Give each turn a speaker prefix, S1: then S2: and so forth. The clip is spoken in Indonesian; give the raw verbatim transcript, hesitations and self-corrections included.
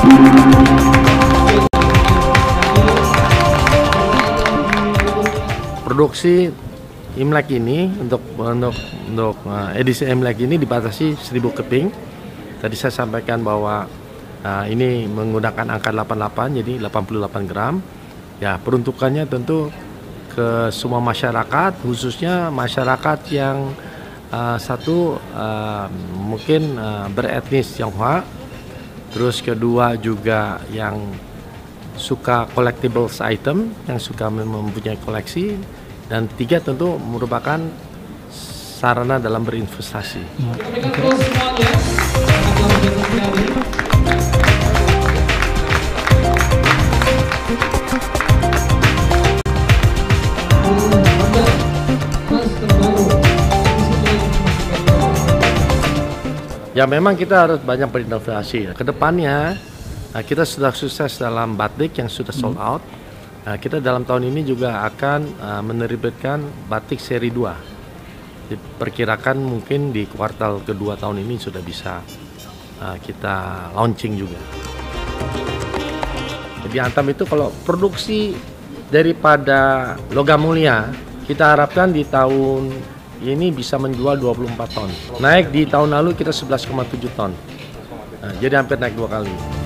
S1: Produksi Imlek ini untuk untuk untuk edisi Imlek ini dibatasi seribu keping. Tadi saya sampaikan bahwa uh, ini menggunakan angka delapan puluh delapan, jadi delapan puluh delapan gram. Ya, peruntukannya tentu ke semua masyarakat, khususnya masyarakat yang uh, satu uh, mungkin uh, beretnis Tionghoa, terus kedua juga yang suka collectibles item, yang suka mempunyai koleksi, dan tiga tentu merupakan sarana dalam berinvestasi. Ya, memang kita harus banyak berinvestasi. Kedepannya kita sudah sukses dalam batik yang sudah sold out. Kita dalam tahun ini juga akan menerbitkan batik seri dua. Diperkirakan mungkin di kuartal kedua tahun ini sudah bisa kita launching juga. Jadi Antam itu kalau produksi daripada logam mulia, kita harapkan di tahun ini bisa menjual dua puluh empat ton. Naik di tahun lalu kita sebelas koma tujuh ton. Nah, jadi hampir naik dua kali.